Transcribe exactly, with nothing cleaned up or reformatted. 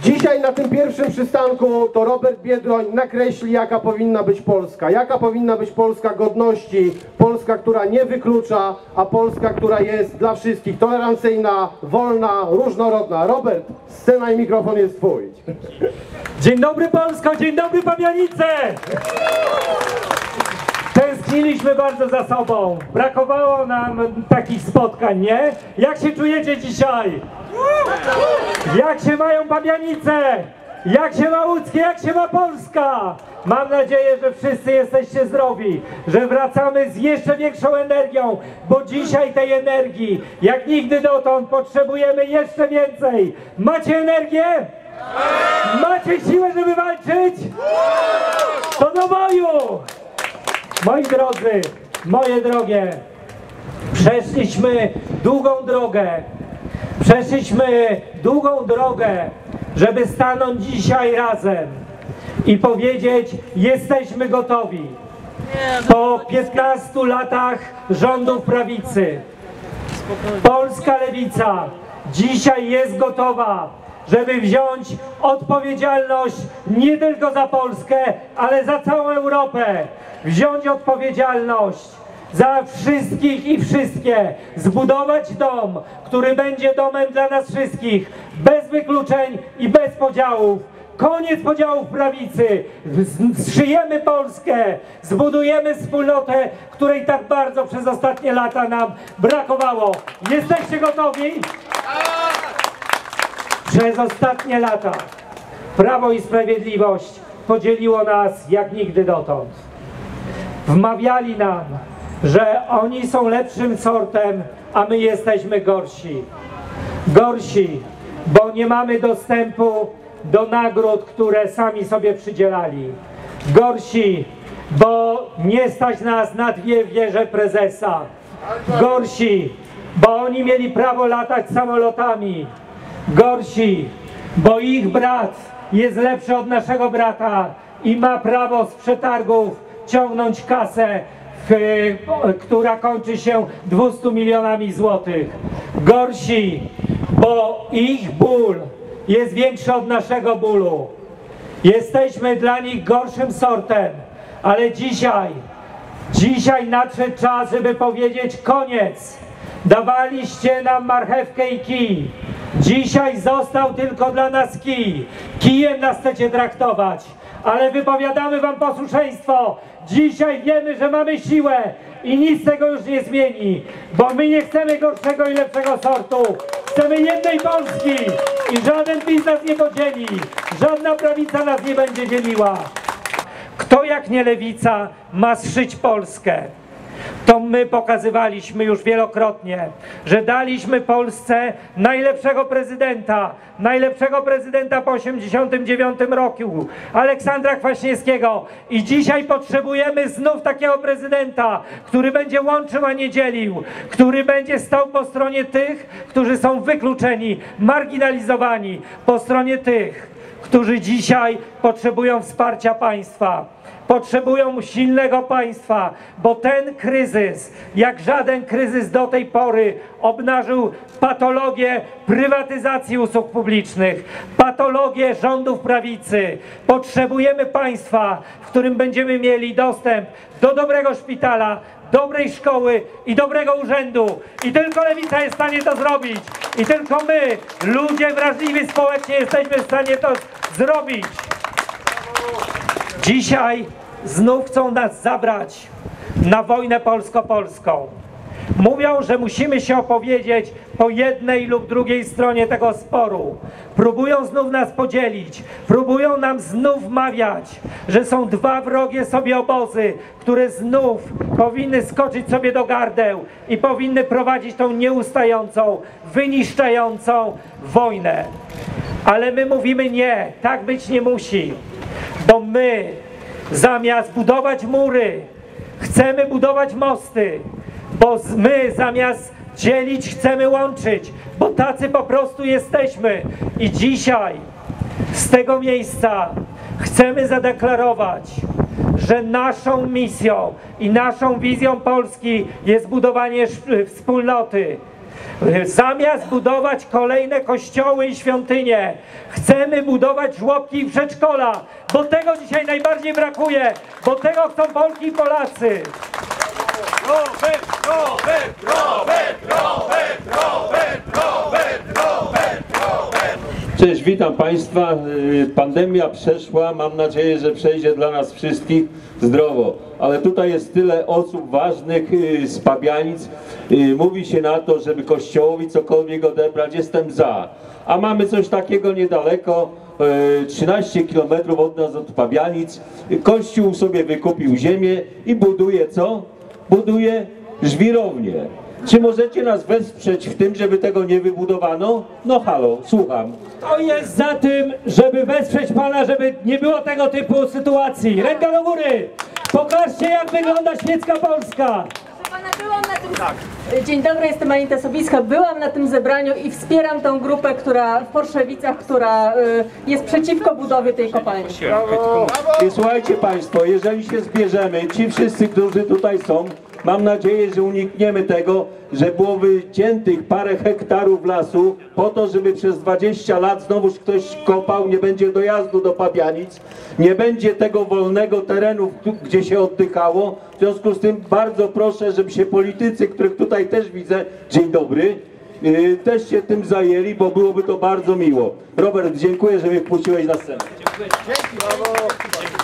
Dzisiaj na tym pierwszym przystanku to Robert Biedroń nakreśli, jaka powinna być Polska. Jaka powinna być Polska godności, Polska, która nie wyklucza, a Polska, która jest dla wszystkich tolerancyjna, wolna, różnorodna. Robert, scena i mikrofon jest twój. Dzień dobry Polsko, dzień dobry Pabianice! Tęskniliśmy bardzo za sobą. Brakowało nam takich spotkań, nie? Jak się czujecie dzisiaj? Jak się mają Pabianice? Jak się ma Łódzkie? Jak się ma Polska? Mam nadzieję, że wszyscy jesteście zdrowi, że wracamy z jeszcze większą energią, bo dzisiaj tej energii, jak nigdy dotąd, potrzebujemy jeszcze więcej. Macie energię? Macie siłę, żeby walczyć? To do boju! Moi drodzy, moje drogie, przeszliśmy długą drogę, przeszliśmy długą drogę, żeby stanąć dzisiaj razem i powiedzieć, jesteśmy gotowi. Po piętnastu latach rządów prawicy, polska lewica dzisiaj jest gotowa, żeby wziąć odpowiedzialność nie tylko za Polskę, ale za całą Europę. Wziąć odpowiedzialność za wszystkich i wszystkie. Zbudować dom, który będzie domem dla nas wszystkich. Bez wykluczeń i bez podziałów. Koniec podziałów prawicy. Zszyjemy Polskę. Zbudujemy wspólnotę, której tak bardzo przez ostatnie lata nam brakowało. Jesteście gotowi? Przez ostatnie lata Prawo i Sprawiedliwość podzieliło nas jak nigdy dotąd. Wmawiali nam, że oni są lepszym sortem, a my jesteśmy gorsi. Gorsi, bo nie mamy dostępu do nagród, które sami sobie przydzielali. Gorsi, bo nie stać nas na dwie wieże prezesa. Gorsi, bo oni mieli prawo latać samolotami. Gorsi, bo ich brat jest lepszy od naszego brata i ma prawo z przetargów ciągnąć kasę, w, która kończy się dwustu milionami złotych. Gorsi, bo ich ból jest większy od naszego bólu. Jesteśmy dla nich gorszym sortem, ale dzisiaj, dzisiaj nadszedł czas, żeby powiedzieć koniec. Dawaliście nam marchewkę i kij. Dzisiaj został tylko dla nas kij. Kijem nas chcecie traktować, ale wypowiadamy wam posłuszeństwo. Dzisiaj wiemy, że mamy siłę i nic tego już nie zmieni, bo my nie chcemy gorszego i lepszego sortu. Chcemy jednej Polski i żaden PiS nas nie podzieli. Żadna prawica nas nie będzie dzieliła. Kto jak nie lewica ma zszyć Polskę? To my pokazywaliśmy już wielokrotnie, że daliśmy Polsce najlepszego prezydenta, najlepszego prezydenta po osiemdziesiątym dziewiątym roku, Aleksandra Kwaśniewskiego. I dzisiaj potrzebujemy znów takiego prezydenta, który będzie łączył, a nie dzielił, który będzie stał po stronie tych, którzy są wykluczeni, marginalizowani, po stronie tych, którzy dzisiaj potrzebują wsparcia państwa. Potrzebują silnego państwa, bo ten kryzys, jak żaden kryzys do tej pory, obnażył patologię prywatyzacji usług publicznych, patologię rządów prawicy. Potrzebujemy państwa, w którym będziemy mieli dostęp do dobrego szpitala, dobrej szkoły i dobrego urzędu. I tylko lewica jest w stanie to zrobić. I tylko my, ludzie wrażliwi społecznie, jesteśmy w stanie to zrobić. Dzisiaj znów chcą nas zabrać na wojnę polsko-polską. Mówią, że musimy się opowiedzieć po jednej lub drugiej stronie tego sporu. Próbują znów nas podzielić. Próbują nam znów wmawiać, że są dwa wrogie sobie obozy, które znów powinny skoczyć sobie do gardeł i powinny prowadzić tą nieustającą, wyniszczającą wojnę. Ale my mówimy nie, tak być nie musi, bo my zamiast budować mury, chcemy budować mosty, bo my zamiast dzielić, chcemy łączyć, bo tacy po prostu jesteśmy. I dzisiaj z tego miejsca chcemy zadeklarować, że naszą misją i naszą wizją Polski jest budowanie wspólnoty. Zamiast budować kolejne kościoły i świątynie, chcemy budować żłobki i przedszkola, bo tego dzisiaj najbardziej brakuje, bo tego chcą Polki i Polacy. Robert, Robert, Robert, Robert, Robert, Robert, Robert, Robert. Cześć, witam Państwa. Y, Pandemia przeszła, mam nadzieję, że przejdzie dla nas wszystkich zdrowo. Ale tutaj jest tyle osób ważnych y, z Pabianic. Y, Mówi się na to, żeby Kościołowi cokolwiek odebrać, jestem za. A mamy coś takiego niedaleko, y, trzynaście kilometrów od nas, od Pabianic. Kościół sobie wykupił ziemię i buduje co? Buduje żwirownię. Czy możecie nas wesprzeć w tym, żeby tego nie wybudowano? No halo, słucham. To jest za tym, żeby wesprzeć Pana, żeby nie było tego typu sytuacji. Ręka do góry! Pokażcie, jak wygląda świecka Polska! Proszę pana, byłam na tym... Dzień dobry, jestem Anita Sobiska. Byłam na tym zebraniu i wspieram tę grupę, która w Porszewicach, która y, jest przeciwko budowie tej kopalni. I słuchajcie Państwo, jeżeli się zbierzemy, ci wszyscy, którzy tutaj są, mam nadzieję, że unikniemy tego, że było wyciętych parę hektarów lasu po to, żeby przez dwadzieścia lat znowuż ktoś kopał, nie będzie dojazdu do Pabianic, nie będzie tego wolnego terenu, gdzie się oddychało. W związku z tym bardzo proszę, żeby się politycy, których tutaj też widzę, dzień dobry, yy, też się tym zajęli, bo byłoby to bardzo miło. Robert, dziękuję, że mnie wpuściłeś na scenę. Brawo.